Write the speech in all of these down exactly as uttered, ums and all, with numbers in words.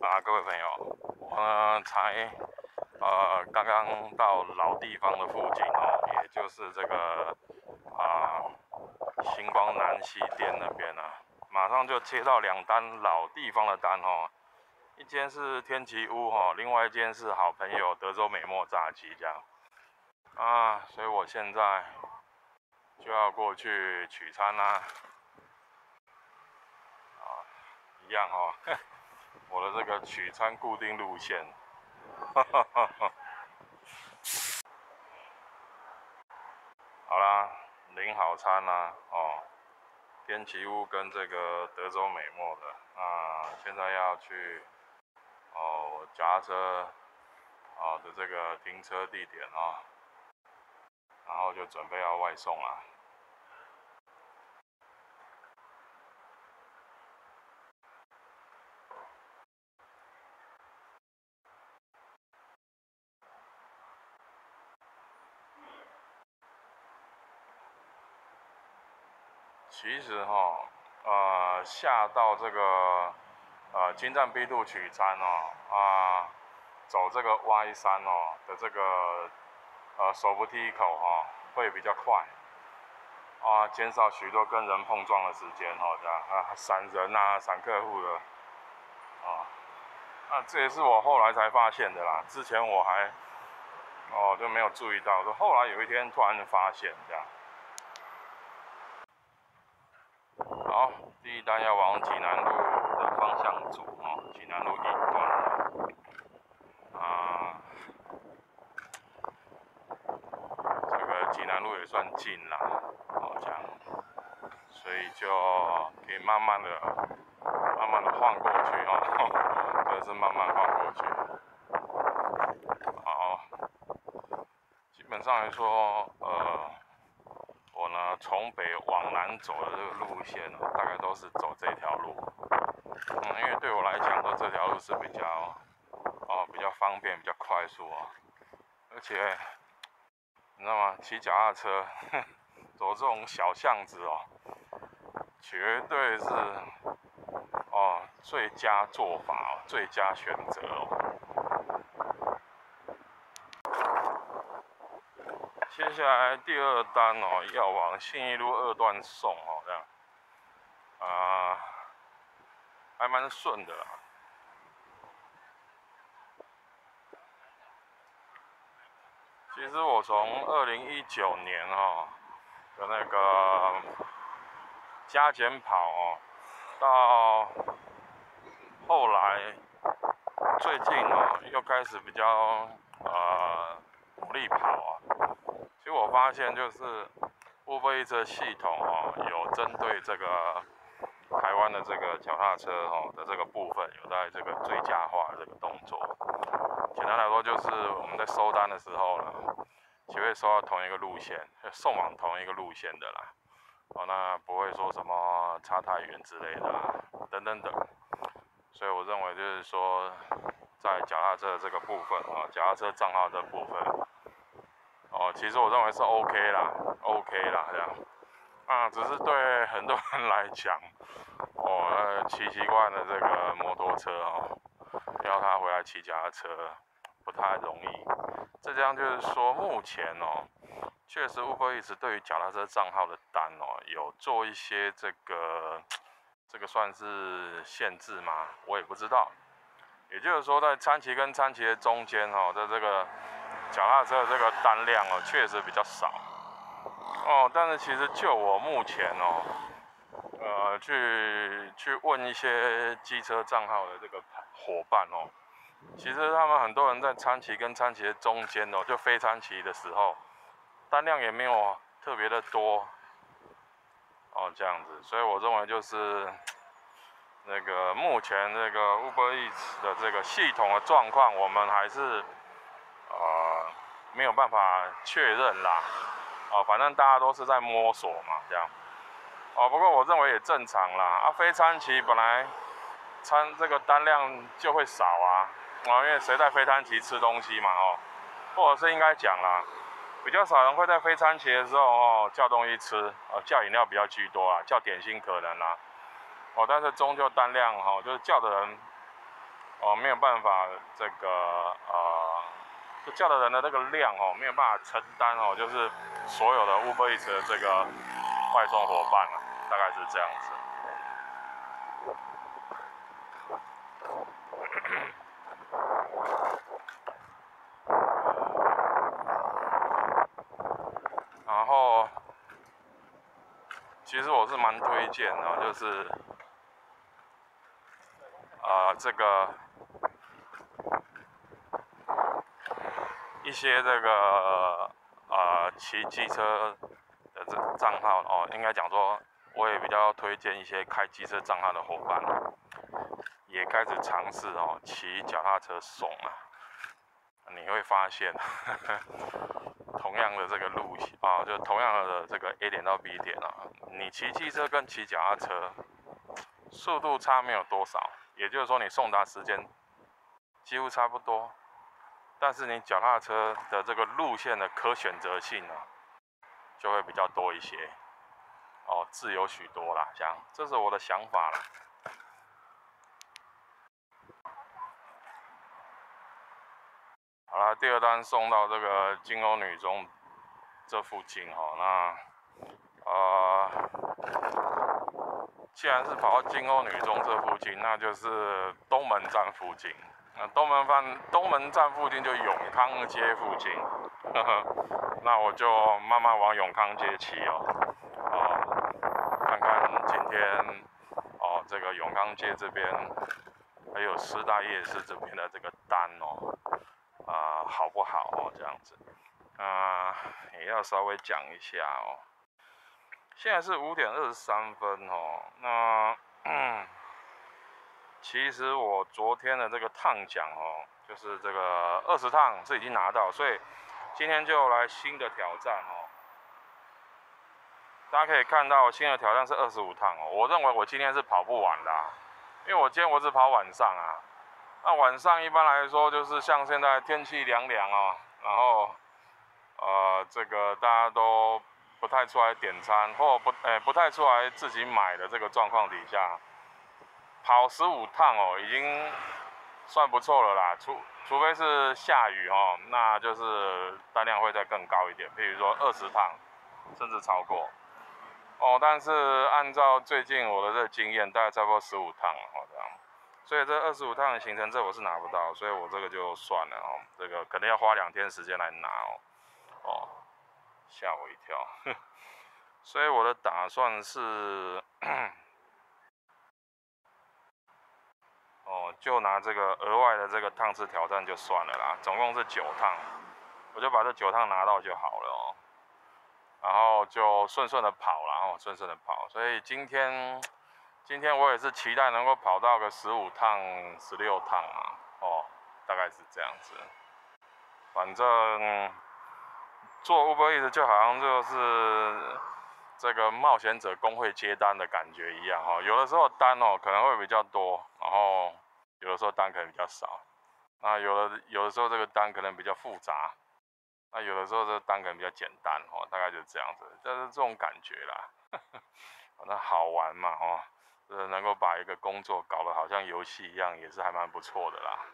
啊，各位朋友，我呢才呃刚刚到老地方的附近哦，也就是这个啊、星光南西店那边啊，马上就接到两单老地方的单哦，一间是天齐屋哈、哦，另外一间是好朋友德州美墨炸鸡这样啊，所以我现在就要过去取餐啦、啊，一样哈、哦，我的这个取餐固定路线。好啦，领好餐啦，哦，天齐屋跟这个德州美墨的，那现在要去哦脚踏车哦的这个停车地点啊、哦，然后就准备要外送啦。其实哈，呃，下到这个呃金站 B 路取餐哦，啊、呃，走这个 Y 三哦的这个呃手扶梯口哈、哦，会比较快啊，减少许多跟人碰撞的时间哦，这样啊，闪人啊，闪客户的啊，那这也是我后来才发现的啦，之前我还哦就没有注意到，后来有一天突然发现这样。好，第一单要往济南路的方向走哦，济南路一段啊，这个济南路也算近啦，哦这样，所以就可以慢慢的、慢慢的晃过去哦，这是慢慢晃过去。好，基本上来说，呃，我呢从北往南走的这个路线呢，大概都是走这条路。嗯，因为对我来讲，说这条路是比较哦比较方便、比较快速啊，而且你知道吗？骑脚踏车走这种小巷子哦，绝对是哦最佳做法哦，最佳选择哦。接下来第二单哦，要往信义路二段送哦，这样啊、呃，还蛮顺的啦。其实我从二零一九年哦的那个加减跑哦，到后来最近哦又开始比较呃努力跑啊。其实我发现就是 Uber Eats 系统哦，有针对这个台湾的这个脚踏车哦的这个部分，有在这个最佳化这个动作。简单来说，就是我们在收单的时候呢，只会收到同一个路线，送往同一个路线的啦。哦，那不会说什么差太远之类的啦，等等等。所以我认为就是说，在脚踏车的这个部分啊，脚踏车账号这部分，哦，其实我认为是 OK 啦 ，OK 啦这样。啊，只是对很多人来讲，哦，骑习惯了这个摩托车哦，要他回来骑脚踏车不太容易。这样就是说，目前哦，确实 Uber Eats 对于脚踏车账号的单哦，有做一些这个，这个算是限制吗？我也不知道。也就是说，在餐骑跟餐骑的中间哦，在这个脚踏车的这个单量哦，确实比较少哦。但是其实就我目前哦，呃，去去问一些机车账号的这个伙伴哦，其实他们很多人在餐骑跟餐骑的中间哦，就非餐骑的时候，单量也没有特别的多哦，这样子。所以我认为就是那个目前这个 Uber Eats 的这个系统的状况，我们还是呃没有办法确认啦。哦，反正大家都是在摸索嘛，这样。哦，不过我认为也正常啦。啊，非餐骑本来餐这个单量就会少啊，哦，因为谁在非餐骑吃东西嘛，哦，或者是应该讲啦，比较少人会在非餐骑的时候哦叫东西吃，哦叫饮料比较居多啊，叫点心可能啦，哦，但是终究单量哈、哦，就是叫的人哦，没有办法这个呃，就叫的人的那个量哦，没有办法承担哦，就是所有的 Uber Eats 的这个外送伙伴啊，大概是这样子。然后，其实我是蛮推荐的，就是呃这个一些这个呃骑机车的这账号哦，应该讲说，我也比较推荐一些开机车账号的伙伴，也开始尝试哦骑脚踏车送啊。你会发现，呵呵同样的这个路线啊，就同样的这个 A 点到 B 点啊，你骑机车跟骑脚踏车速度差没有多少，也就是说你送达时间几乎差不多，但是你脚踏车的这个路线的可选择性呢、啊，就会比较多一些，哦，自由许多啦，这样，这是我的想法啦。好啦，第二单送到这个金瓯女中这附近哈，那呃，既然是跑到金瓯女中这附近，那就是东门站附近。那东门站东门站附近就永康街附近，呵呵，那我就慢慢往永康街骑哦，哦，看看今天哦这个永康街这边还有师大夜市这边的这个单哦。啊、呃，好不好哦？这样子，啊、呃，也要稍微讲一下哦。现在是五点二十三分哦。那，嗯，其实我昨天的这个趟奖哦，就是这个二十趟是已经拿到，所以今天就来新的挑战哦。大家可以看到，新的挑战是二十五趟哦。我认为我今天是跑不完的、啊，因为我今天我只跑晚上啊。那晚上一般来说就是像现在天气凉凉哦，然后呃这个大家都不太出来点餐，或不诶、欸、不太出来自己买的这个状况底下，跑十五趟哦，已经算不错了啦。除除非是下雨哦，那就是单量会再更高一点，譬如说二十趟甚至超过哦。但是按照最近我的这个经验，大概差不多十五趟哦这样。所以这二十五趟的行程，这我是拿不到，所以我这个就算了哦。这个可能要花两天时间来拿哦。哦，吓我一跳。所以我的打算是，哦，就拿这个额外的这个趟次挑战就算了啦。总共是九趟，我就把这九趟拿到就好了哦。然后就顺顺的跑啦，哦，顺顺的跑。所以今天。今天我也是期待能够跑到个十五趟、十六趟啊，哦，大概是这样子。反正做 Uber Eats 就好像就是这个冒险者工会接单的感觉一样哈、哦。有的时候单哦可能会比较多，然后有的时候单可能比较少。那有的有的时候这个单可能比较复杂，那有的时候这个单可能比较简单哦，大概就是这样子，就是这种感觉啦。那好玩嘛哦。呃，能够把一个工作搞得好像游戏一样，也是还蛮不错的啦。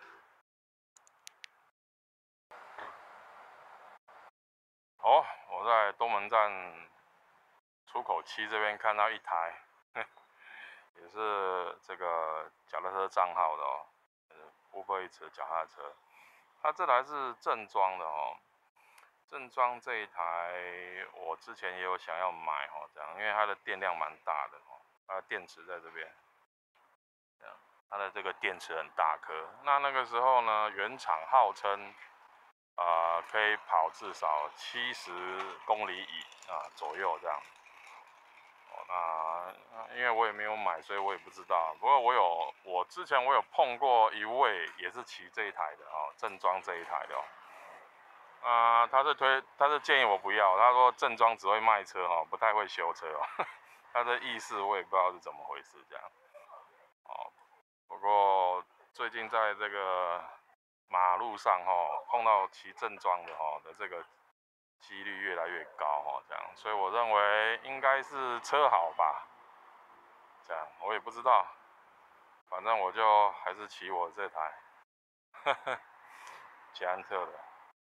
哦，我在东门站出口七这边看到一台，也是这个脚踏车账号的哦，Uber Eats 脚踏车。它这台是正装的哦，正装这一台我之前也有想要买哦，这样，因为它的电量蛮大的哦，它的电池在这边。它的这个电池很大颗，那那个时候呢，原厂号称，呃，可以跑至少七十公里以啊左右这样。哦，那因为我也没有买，所以我也不知道。不过我有，我之前我有碰过一位也是骑这一台的哦，正装这一台的哦。啊、呃，他是推，他是建议我不要，他说正装只会卖车哈、哦，不太会修车哦。他的意思我也不知道是怎么回事这样。哦。不过最近在这个马路上哈，碰到骑正装的哈的这个几率越来越高哈，这样，所以我认为应该是车好吧，这样我也不知道， 反正我就还是骑我这台，呵呵，捷安特的。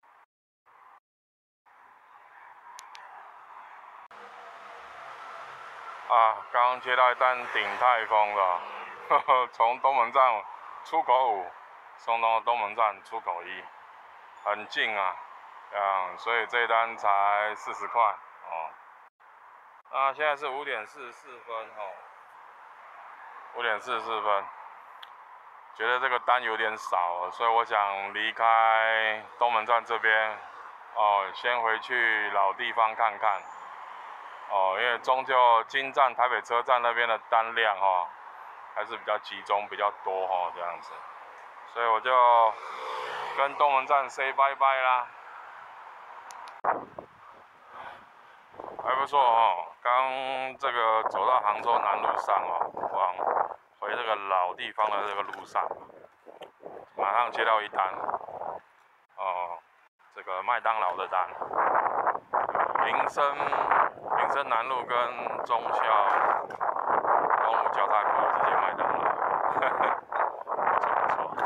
啊，刚刚接到一单鼎泰丰的，呵呵，从东门站出口五送到东门站出口一，很近啊，嗯，所以这一单才四十块哦。那现在是五点四十四分哦，五点四十四分，觉得这个单有点少了，所以我想离开东门站这边哦，先回去老地方看看。哦，因为终究金站台北车站那边的单量哦，还是比较集中、比较多哦，这样子，所以我就跟东门站 say 拜拜啦，还不错哦。刚这个走到杭州南路上哦，往回这个老地方的这个路上，马上接到一单哦，这个麦当劳的单。林森林森南路跟忠孝东路交叉口这间麦当劳，呵呵，不错不错。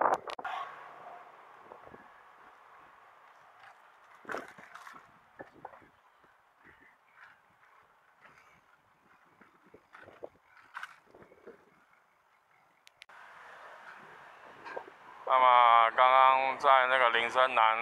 那么刚刚在那个林森南，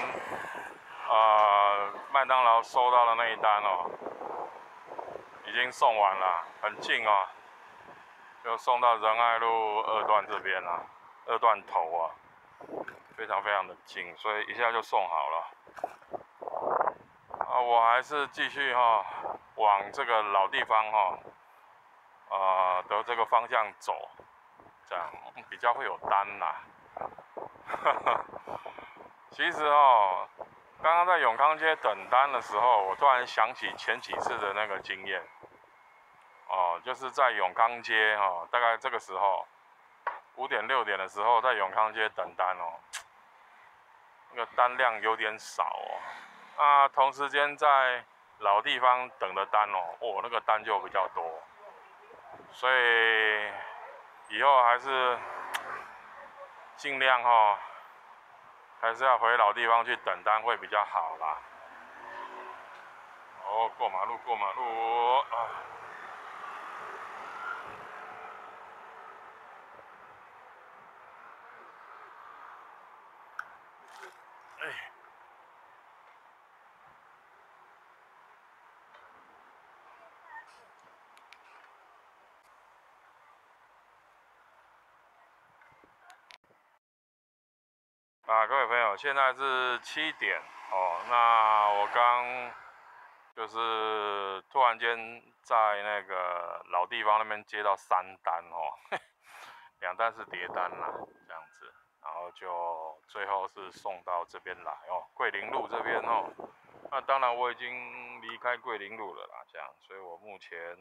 呃，麦当劳收到的那一单哦，已经送完了，很近哦，就送到仁爱路二段这边啊，二段头啊，非常非常的近，所以一下就送好了。啊，我还是继续哈、哦，往这个老地方哈、哦，呃的这个方向走，这样比较会有单啦。其实哦，刚刚在永康街等单的时候，我突然想起前几次的那个经验。哦，就是在永康街哦，大概这个时候五点六点的时候，在永康街等单哦，那个单量有点少哦。那同时间在老地方等的单哦，哦那个单就比较多，所以以后还是尽量哦，还是要回老地方去等单会比较好啦。哦，过马路，过马路啊！哎，啊，各位朋友，现在是七点哦。那我刚就是突然间在那个老地方那边接到三单哦，两单是叠单啦，这样子，然后就最后是送到这边来哦，桂林路这边哦。那当然我已经离开桂林路了啦，这样，所以我目前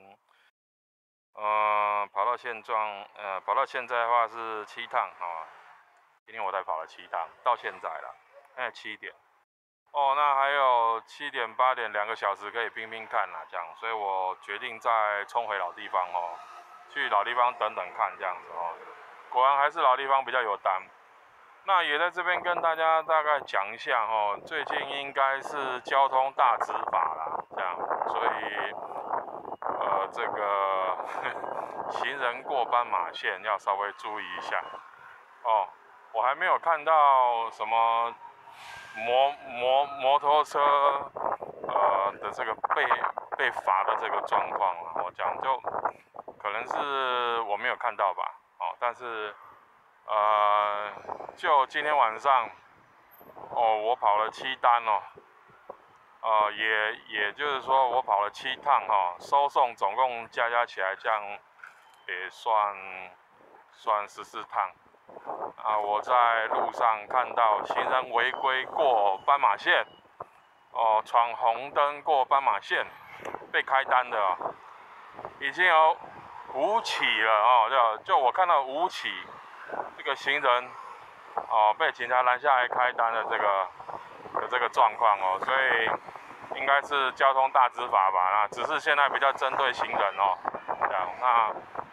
呃跑到现状，呃跑到现在的话是七趟哦，今天我才跑了七趟，到现在了，现在七点。哦，那还有七点、八点两个小时可以拼拼看啦，这样，所以我决定再冲回老地方哦，去老地方等等看这样子哦。果然还是老地方比较有单。那也在这边跟大家大概讲一下哦，最近应该是交通大执法啦，这样，所以呃这个行人过斑马线要稍微注意一下哦。我还没有看到什么。摩摩摩托车呃的这个被被罚的这个状况啊，我讲就可能是我没有看到吧，哦，但是呃就今天晚上哦，我跑了七单哦，呃也也就是说我跑了七趟哈、哦，收送总共加加起来这样也算算十四趟。啊，我在路上看到行人违规过斑马线，哦，闯红灯过斑马线，被开单的哦，已经有五起了哦，就就我看到五起这个行人哦被警察拦下来开单的这个的这个状况哦，所以应该是交通大执法吧，那只是现在比较针对行人哦，这样那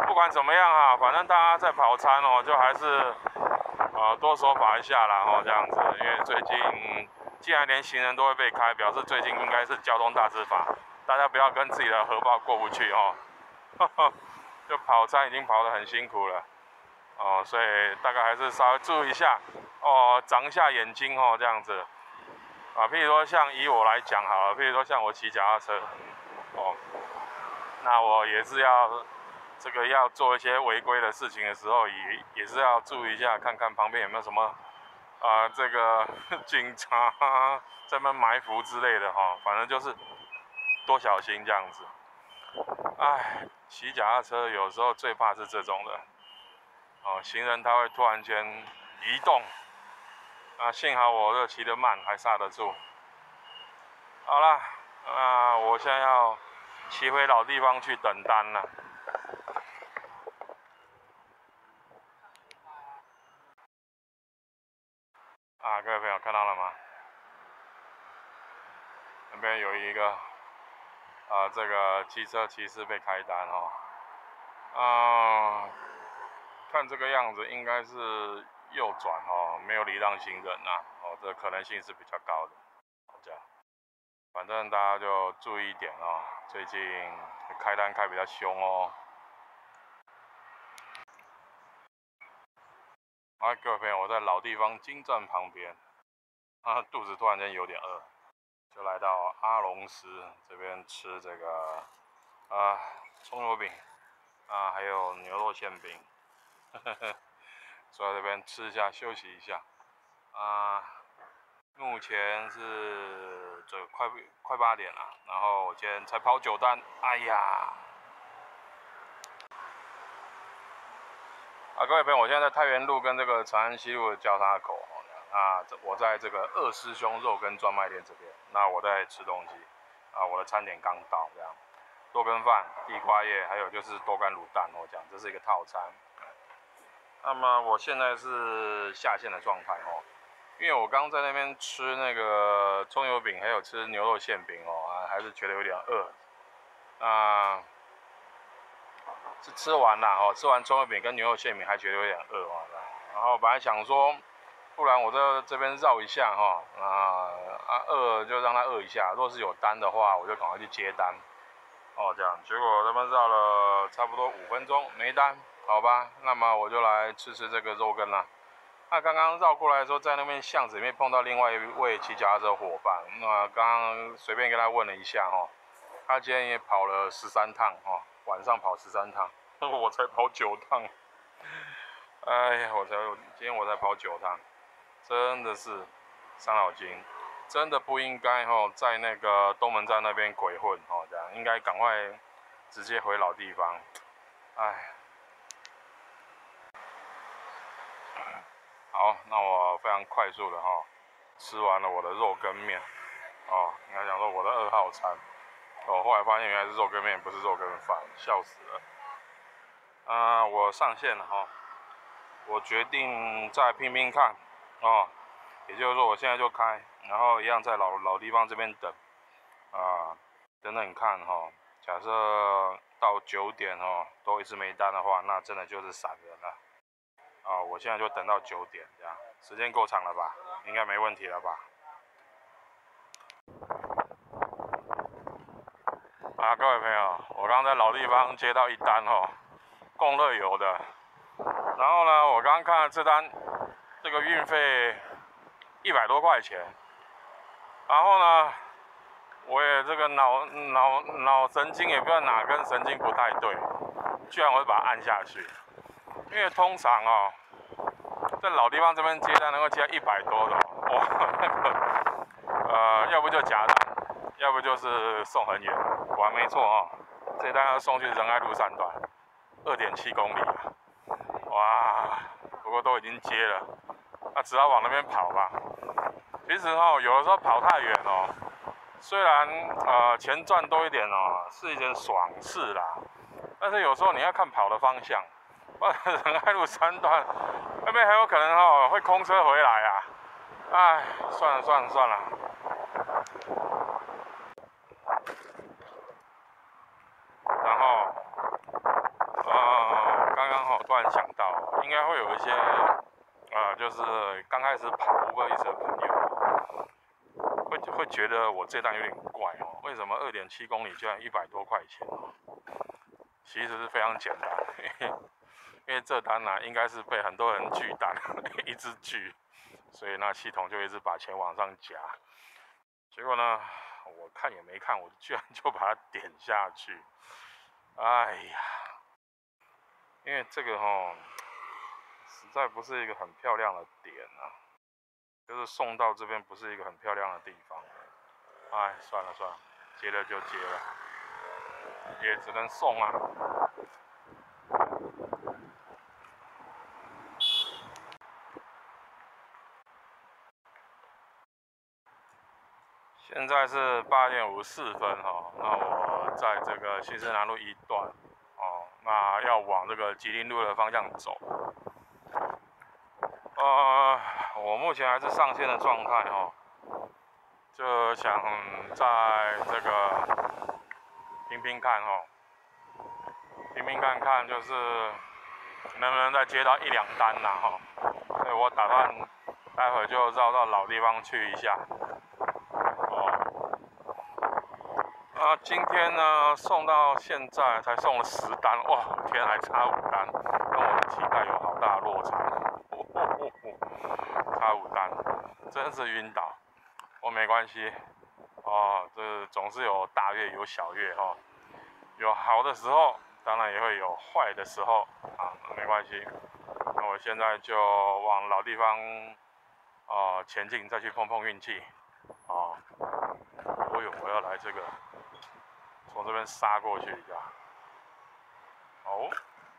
不管怎么样哈，反正大家在跑餐哦，就还是呃多守法一下啦哦，这样子，因为最近既然连行人都会被开，表示最近应该是交通大执法，大家不要跟自己的荷包过不去哦。就跑餐已经跑得很辛苦了哦，所以大概还是稍微注意一下哦，长一下眼睛哦，这样子啊。譬如说像以我来讲好了，譬如说像我骑脚踏车哦，那我也是要这个要做一些违规的事情的时候，也也是要注意一下，看看旁边有没有什么啊、呃、这个警察在那埋伏之类的哈、哦，反正就是多小心这样子。哎，骑脚踏车有时候最怕是这种的哦，行人他会突然间移动，啊，幸好我这骑得慢，还刹得住。好啦，那我现在要骑回老地方去等单了。啊，各位朋友看到了吗？那边有一个啊，这个机车骑士被开单哦。啊，看这个样子应该是右转哦，没有礼让行人呐、啊，哦，这可能性是比较高的。这样，反正大家就注意一点哦，最近开单开比较凶哦。啊，各位朋友，我在老地方金站旁边，啊，肚子突然间有点饿，就来到阿龙斯这边吃这个啊葱油饼啊，还有牛肉馅饼，呵呵，坐在这边吃一下，休息一下啊。目前是这快快八点了，然后我今天才跑九单，哎呀！啊，各位朋友，我现在在太原路跟这个长安西路的交叉口哦，那我在这个二师兄肉羹专卖店这边，那我在吃东西，啊，我的餐点刚到，这样，多羹饭、地瓜叶，还有就是多干卤蛋哦，这样，这是一个套餐。那么我现在是下线的状态哦，因为我刚在那边吃那个葱油饼，还有吃牛肉馅饼哦，啊，还是觉得有点饿，啊。是吃完了哦，吃完葱油饼跟牛肉馅饼还觉得有点饿哦，然后本来想说，不然我在这边绕一下哈、哦，啊啊饿就让他饿一下，若是有单的话，我就赶快去接单，哦这样，结果他们绕了差不多五分钟没单，好吧，那么我就来吃吃这个肉羹啦。那刚刚绕过来的时候，在那边巷子里面碰到另外一位骑脚踏车伙伴，那刚刚随便跟他问了一下哈、哦，他今天也跑了十三趟哈、哦。晚上跑十三趟，我才跑九趟。哎呀，我才今天我才跑九趟，真的是伤脑筋，真的不应该哈，在那个东门站那边鬼混哦，这样应该赶快直接回老地方。哎，好，那我非常快速的哈，吃完了我的肉羹面，哦，应该讲说我的二号餐。哦，后来发现原来是肉羹面，不是肉羹饭，笑死了。啊、呃，我上线了哈，我决定再拼拼看哦，也就是说我现在就开，然后一样在老老地方这边等啊、呃，等等看哈。假设到九点哦都一直没单的话，那真的就是闪人了啊、呃！我现在就等到九点这样，时间够长了吧？应该没问题了吧？啊，各位朋友，我刚在老地方接到一单哦，共乐游的。然后呢，我刚刚看了这单，这个运费一百多块钱。然后呢，我也这个脑脑脑神经也不知道哪根神经不太对，居然我就把它按下去。因为通常哦，在老地方这边接单能够接一百多的哦，哇，那个呃，要不就假单。要不就是送很远，果然没错哦，这单要送去仁爱路三段，二点七公里，哇！不过都已经接了，那只好往那边跑吧。其实哦，有的时候跑太远哦，虽然呃钱赚多一点哦，是一件爽事啦，但是有时候你要看跑的方向，仁爱路三段那边很有可能哦会空车回来啊，哎，算了算了算了。然后，呃， 该会有一些，呃，就是刚开始跑 Uber Eats 的朋友，会会觉得我这单有点怪哦，为什么二点七公里居然一百多块钱哦？其实是非常简单，因为这单呢、啊、应该是被很多人拒单，一直拒，所以那系统就一直把钱往上加。结果呢，我看也没看，我居然就把它点下去。哎呀，因为这个哈，实在不是一个很漂亮的点啊，就是送到这边不是一个很漂亮的地方。哎，算了算了，接了就接了，也只能送啊。现在是八点五十四分哈，那我在这个新生南路一段哦，那要往这个吉林路的方向走。呃，我目前还是上线的状态哈，就想在这个拼拼看哈，拼拼看看就是能不能再接到一两单啦哈，所以我打算待会就绕到老地方去一下。啊，今天呢送到现在才送了十单，哇，天，还差五单，跟我的期待有好大的落差，哦哦哦哦、差五单，真是晕倒。我没关系，哦，这总是有大月有小月哈、哦，有好的时候，当然也会有坏的时候啊，没关系。那我现在就往老地方啊、呃、前进，再去碰碰运气啊。哦呦，我要来这个。从这边杀过去一下，哦，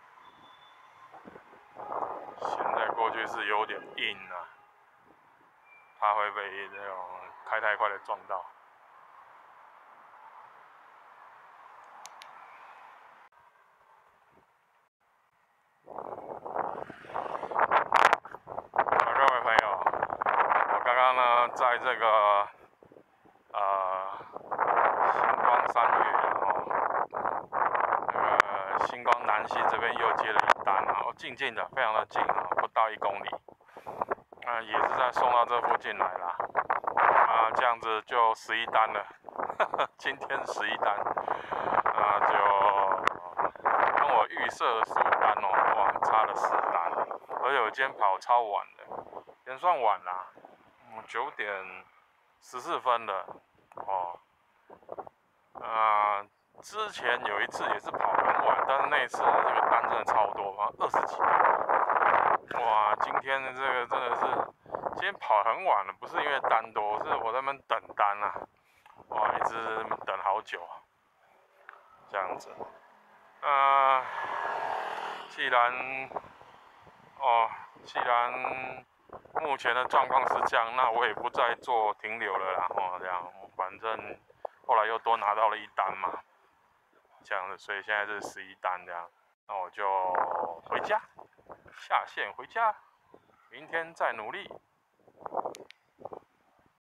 现在过去是有点硬啊，怕会被那种开太快的撞到。啊，各位朋友，我刚刚呢在这个呃星光三月哦，那个星光南溪这边又接了一单啊，哦，近近的，非常的近啊，不到一公里。那、呃、也是在送到这附近来啦，啊、呃，这样子就十一单了，呵呵，今天十一单，啊、呃，就跟我预设的十五单哦，哇，差了四单，而且我今天跑超晚的，也算晚啦，嗯，九点十四分了，哦，啊、呃，之前有一次也是跑很晚，但是那一次这个单真的超多，好像二十几单，哇，今天的这个真的是。今天跑很晚了，不是因为单多，是我在那边等单啊，哇，一直等好久，这样子。呃，既然，哦，既然目前的状况是这样，那我也不再做停留了啦，哦，这样，反正后来又多拿到了一单嘛，这样子，所以现在是十一单这样，那我就回家，下线回家，明天再努力。